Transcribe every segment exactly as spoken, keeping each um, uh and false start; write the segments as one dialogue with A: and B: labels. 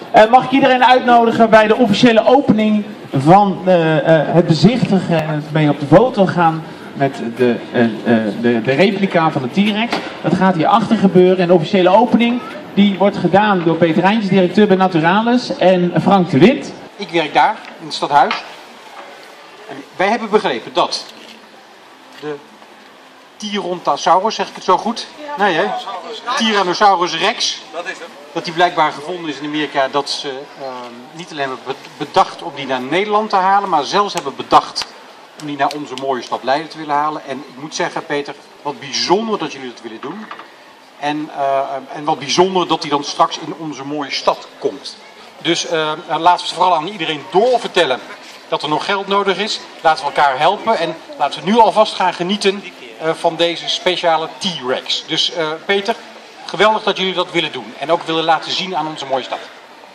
A: Uh, mag ik iedereen uitnodigen bij de officiële opening van uh, uh, het bezichtigen en het mee op de foto gaan met de, uh, uh, de, de replica van de T-Rex. Dat gaat hierachter gebeuren en de officiële opening die wordt gedaan door Peter Rijntjes, directeur bij Naturalis, en Frank de Wit.
B: Ik werk daar in het stadhuis en wij hebben begrepen dat de Tyrannosaurus, zeg ik het zo goed? Nee hè? Tyrannosaurus rex. Dat is hem. Dat die blijkbaar gevonden is in Amerika, dat ze uh, niet alleen hebben bedacht om die naar Nederland te halen, maar zelfs hebben bedacht om die naar onze mooie stad Leiden te willen halen. En ik moet zeggen, Peter, wat bijzonder dat jullie dat willen doen. En, uh, en wat bijzonder dat die dan straks in onze mooie stad komt. Dus uh, laten we vooral aan iedereen doorvertellen dat er nog geld nodig is. Laten we elkaar helpen en laten we nu alvast gaan genieten uh, van deze speciale T-Rex. Dus uh, Peter, geweldig dat jullie dat willen doen en ook willen laten zien aan onze mooie stad.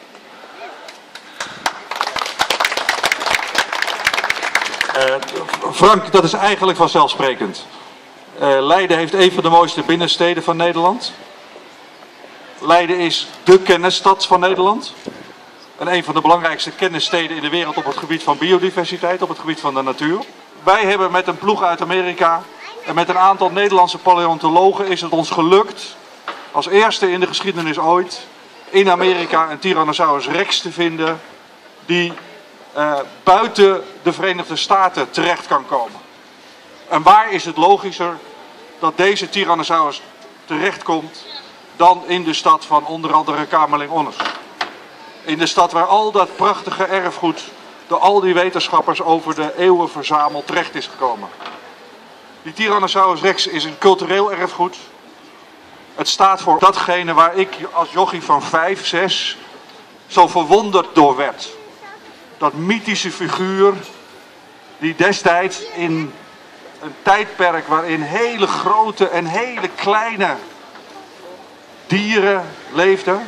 C: Uh, Frank, dat is eigenlijk vanzelfsprekend. Uh, Leiden heeft een van de mooiste binnensteden van Nederland. Leiden is dé kennisstad van Nederland. En een van de belangrijkste kennissteden in de wereld op het gebied van biodiversiteit, op het gebied van de natuur. Wij hebben met een ploeg uit Amerika en met een aantal Nederlandse paleontologen is het ons gelukt, als eerste in de geschiedenis ooit, in Amerika een Tyrannosaurus rex te vinden die uh, buiten de Verenigde Staten terecht kan komen. En waar is het logischer dat deze Tyrannosaurus terechtkomt dan in de stad van onder andere Kamerling-Onnes. In de stad waar al dat prachtige erfgoed door al die wetenschappers over de eeuwen verzameld terecht is gekomen. Die Tyrannosaurus rex is een cultureel erfgoed. Het staat voor datgene waar ik als jochie van vijf, zes zo verwonderd door werd. Dat mythische figuur die destijds in een tijdperk waarin hele grote en hele kleine dieren leefden,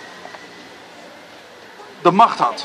C: de macht had.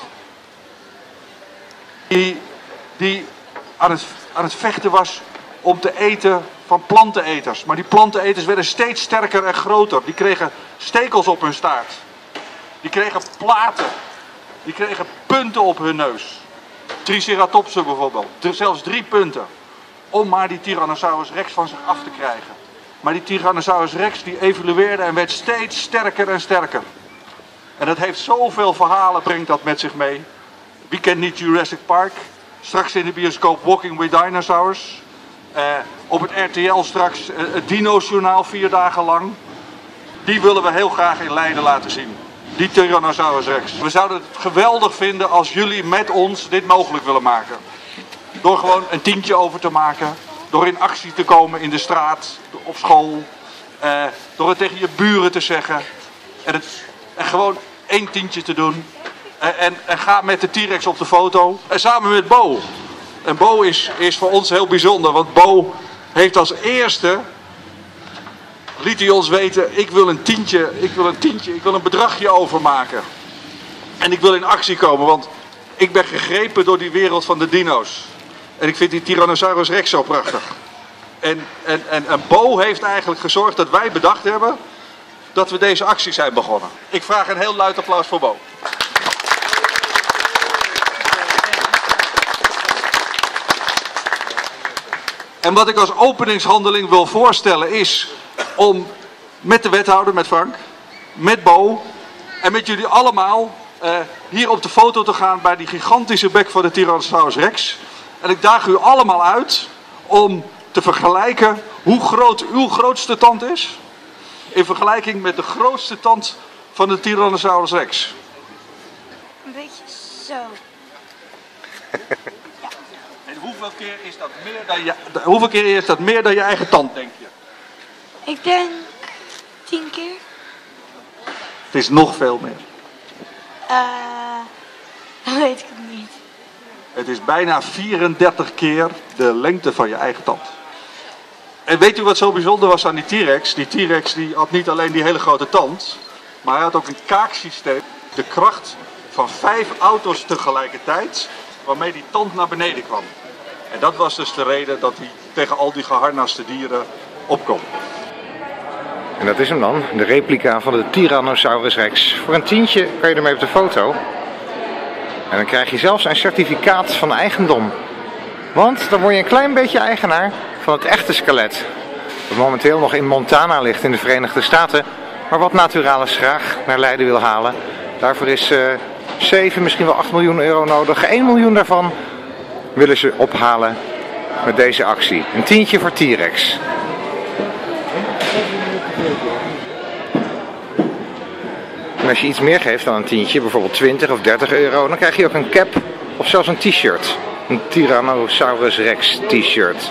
C: Die, die aan, het, aan het vechten was om te eten van planteneters. Maar die planteneters werden steeds sterker en groter. Die kregen stekels op hun staart. Die kregen platen. Die kregen punten op hun neus. Triceratopsen bijvoorbeeld. Zelfs drie punten. Om maar die Tyrannosaurus rex van zich af te krijgen. Maar die Tyrannosaurus rex die evolueerde en werd steeds sterker en sterker. En dat heeft zoveel verhalen, brengt dat met zich mee. Wie kent niet Jurassic Park? Straks in de bioscoop Walking with Dinosaurs. Uh, op het R T L straks uh, het Dino-journaal vier dagen lang. Die willen we heel graag in Leiden laten zien. Die Tyrannosaurus rex. We zouden het geweldig vinden als jullie met ons dit mogelijk willen maken. Door gewoon een tientje over te maken. Door in actie te komen in de straat, op school. Uh, door het tegen je buren te zeggen. En, het, en gewoon één tientje te doen. En, en, en ga met de T-Rex op de foto. En samen met Bo. En Bo is, is voor ons heel bijzonder. Want Bo heeft als eerste, liet hij ons weten, ik wil een tientje, ik wil een tientje, ik wil een bedragje overmaken. En ik wil in actie komen, want ik ben gegrepen door die wereld van de dino's. En ik vind die Tyrannosaurus rex zo prachtig. En, en, en, en Bo heeft eigenlijk gezorgd dat wij bedacht hebben dat we deze actie zijn begonnen. Ik vraag een heel luid applaus voor Bo. En wat ik als openingshandeling wil voorstellen is om met de wethouder, met Frank, met Bo en met jullie allemaal uh, hier op de foto te gaan bij die gigantische bek van de Tyrannosaurus rex. En ik daag u allemaal uit om te vergelijken hoe groot uw grootste tand is in vergelijking met de grootste tand van de Tyrannosaurus rex.
D: Een beetje zo.
C: En hoeveel keer is dat meer dan je, hoeveel keer is dat meer dan je eigen tand, denk je?
D: Ik denk tien keer.
C: Het is nog veel meer.
D: Uh, dat weet ik niet.
C: Het is bijna vierendertig keer de lengte van je eigen tand. En weet u wat zo bijzonder was aan die T-Rex? Die T-Rex die had niet alleen die hele grote tand, maar hij had ook een kaaksysteem. De kracht van vijf auto's tegelijkertijd, waarmee die tand naar beneden kwam. En dat was dus de reden dat hij tegen al die geharnaste dieren opkwam.
E: En dat is hem dan, de replica van de Tyrannosaurus Rex. Voor een tientje kan je ermee op de foto. En dan krijg je zelfs een certificaat van eigendom. Want dan word je een klein beetje eigenaar van het echte skelet. Dat momenteel nog in Montana ligt in de Verenigde Staten. Maar wat Naturalis graag naar Leiden wil halen. Daarvoor is uh, zeven, misschien wel acht miljoen euro nodig. één miljoen daarvan willen ze ophalen met deze actie. Een tientje voor T-Rex. En als je iets meer geeft dan een tientje, bijvoorbeeld twintig of dertig euro, dan krijg je ook een cap of zelfs een t-shirt. Een Tyrannosaurus Rex t-shirt.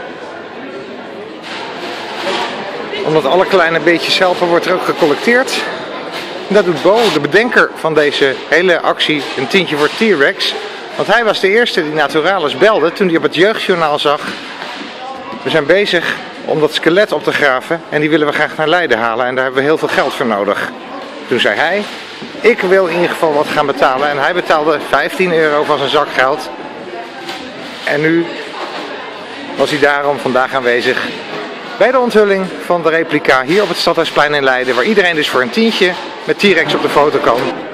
E: Omdat alle kleine beetjes helpen, wordt er ook gecollecteerd. En dat doet Bo, de bedenker van deze hele actie, een tientje voor T-Rex. Want hij was de eerste die Naturalis belde toen hij op het Jeugdjournaal zag: we zijn bezig om dat skelet op te graven en die willen we graag naar Leiden halen en daar hebben we heel veel geld voor nodig. Toen zei hij, ik wil in ieder geval wat gaan betalen. En hij betaalde vijftien euro van zijn zakgeld. En nu was hij daarom vandaag aanwezig bij de onthulling van de replica hier op het Stadhuisplein in Leiden. Waar iedereen dus voor een tientje met T-Rex op de foto kan.